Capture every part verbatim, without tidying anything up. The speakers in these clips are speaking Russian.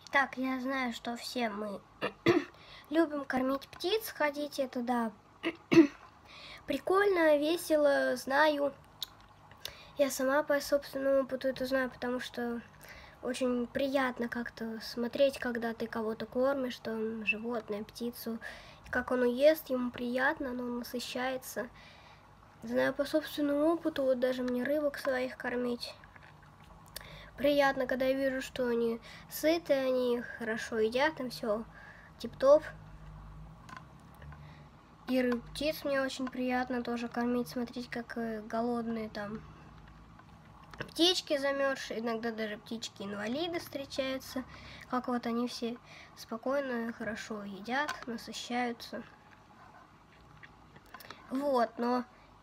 Так, я знаю, что все мы любим кормить птиц, ходите туда. Прикольно, весело, знаю. Я сама по собственному опыту это знаю, потому что очень приятно как-то смотреть, когда ты кого-то кормишь, там, животное, птицу. Как оно ест, ему приятно, оно насыщается. Знаю по собственному опыту, вот даже мне рыбок своих кормить. Приятно, когда я вижу, что они сыты, они хорошо едят, там все тип-топ. И рыб, птиц мне очень приятно тоже кормить, смотреть, как голодные там птички замерзшие, иногда даже птички-инвалиды встречаются, как вот они все спокойно, хорошо едят, насыщаются. Вот, но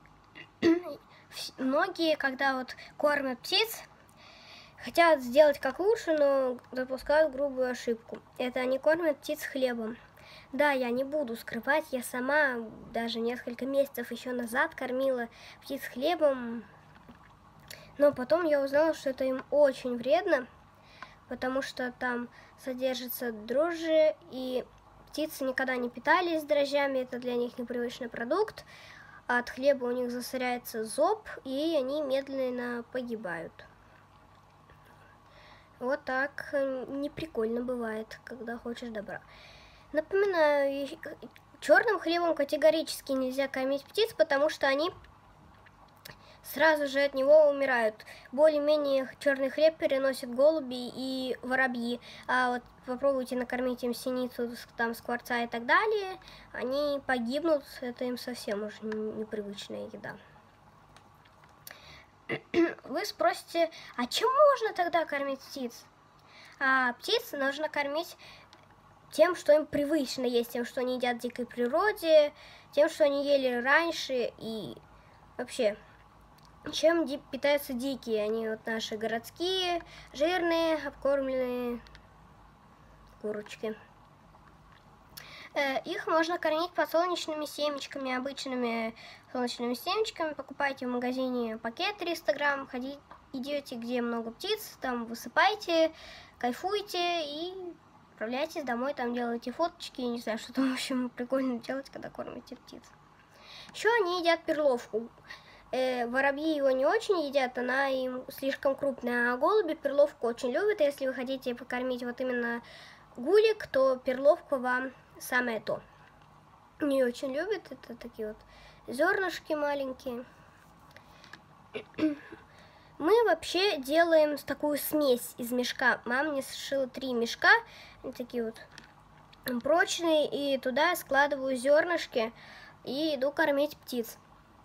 многие, когда вот кормят птиц, хотят сделать как лучше, но допускают грубую ошибку. Это они кормят птиц хлебом. Да, я не буду скрывать, я сама даже несколько месяцев еще назад кормила птиц хлебом, но потом я узнала, что это им очень вредно, потому что там содержатся дрожжи, и птицы никогда не питались дрожжами, это для них непривычный продукт, а от хлеба у них засоряется зоб, и они медленно погибают. Вот так неприкольно бывает, когда хочешь добра. Напоминаю, черным хлебом категорически нельзя кормить птиц, потому что они сразу же от него умирают. Более-менее черный хлеб переносят голуби и воробьи. А вот попробуйте накормить им синицу, там, скворца и так далее, они погибнут, это им совсем уже непривычная еда. Вы спросите, а чем можно тогда кормить птиц? А птиц нужно кормить тем, что им привычно есть, тем, что они едят в дикой природе, тем, что они ели раньше, и вообще, чем питаются дикие. Они вот наши городские, жирные, обкормленные курочки. Их можно кормить подсолнечными семечками, обычными солнечными семечками. Покупайте в магазине пакет триста грамм, ходите, идете, где много птиц, там высыпайте, кайфуйте и отправляйтесь домой, там делайте фоточки, не знаю, что там, в общем, прикольно делать, когда кормите птиц. Еще они едят перловку. Э, воробьи его не очень едят, она им слишком крупная, а голуби перловку очень любят. И если вы хотите покормить вот именно гулик, то перловку вам самое то. Не очень любят, это такие вот зернышки маленькие. Мы вообще делаем такую смесь из мешка. Мама мне сшила три мешка, они такие вот прочные, и туда складываю зернышки и иду кормить птиц.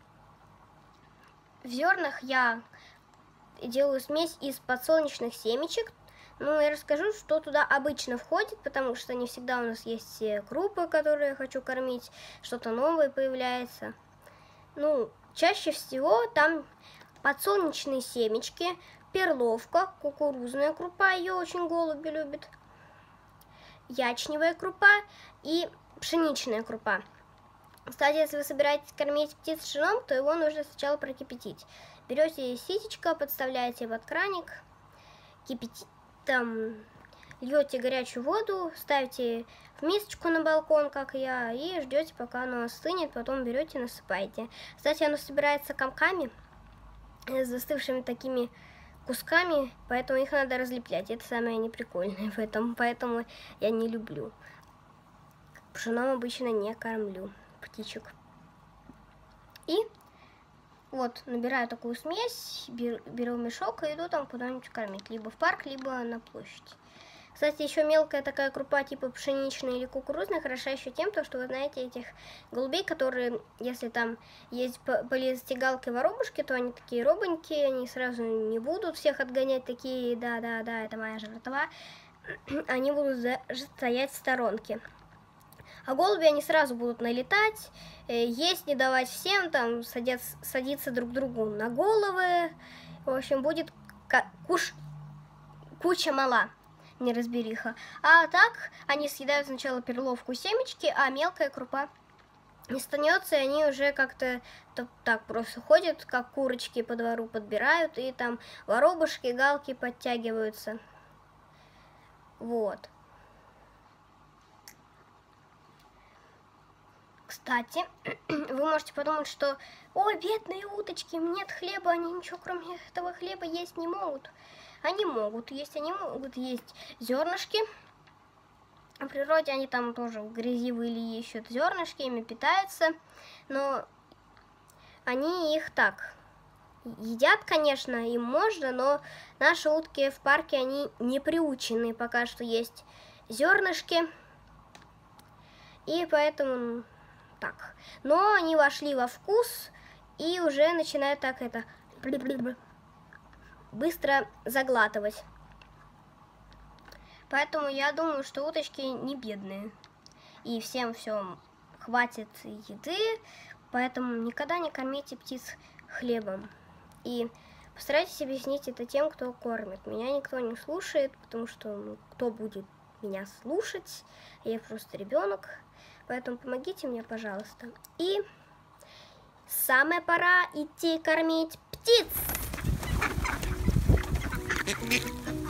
В зернах я делаю смесь из подсолнечных семечек. Ну, я расскажу, что туда обычно входит, потому что не всегда у нас есть все крупы, которые я хочу кормить, что-то новое появляется. Ну, чаще всего там подсолнечные семечки, перловка, кукурузная крупа, ее очень голуби любят, ячневая крупа и пшеничная крупа. Кстати, если вы собираетесь кормить птиц пшеном, то его нужно сначала прокипятить. Берете ситечко, подставляете под краник, кипятите, там, льете горячую воду, ставите в мисочку на балкон, как я, и ждете, пока оно остынет, потом берете, насыпаете. Кстати, оно собирается комками, с застывшими такими кусками, поэтому их надо разлеплять. Это самое неприкольное в этом, поэтому я не люблю. Пшеном обычно не кормлю птичек. И вот, набираю такую смесь, беру, беру мешок и иду там куда-нибудь кормить. Либо в парк, либо на площадь. Кстати, еще мелкая такая крупа типа пшеничная или кукурузная хороша еще тем, что вы знаете этих голубей, которые, если там есть поблизости галки воробушки, то они такие робонькие, они сразу не будут всех отгонять, такие, да-да-да, это моя жратва. Они будут стоять в сторонке. А голуби, они сразу будут налетать, есть не давать всем, там садятся, садиться друг другу на головы. В общем, будет куш, куча мала, неразбериха. А так, они съедают сначала перловку, семечки, а мелкая крупа не станется, и они уже как-то так просто ходят, как курочки по двору подбирают, и там воробушки, галки подтягиваются. Вот. Кстати, вы можете подумать, что «Ой, бедные уточки, нет хлеба, они ничего кроме этого хлеба есть не могут». Они могут есть, они могут есть зернышки. В природе они там тоже в грязи выли ищут зернышки, ими питаются, но они их так едят, конечно, им можно, но наши утки в парке, они не приучены пока что есть зернышки, и поэтому так. Но они вошли во вкус и уже начинают так это быстро заглатывать. Поэтому я думаю, что уточки не бедные. И всем все хватит еды, поэтому никогда не кормите птиц хлебом. И постарайтесь объяснить это тем, кто кормит. Меня никто не слушает, потому что ну, кто будет меня слушать? Я просто ребенок. Поэтому помогите мне, пожалуйста. И самая пора идти кормить птиц.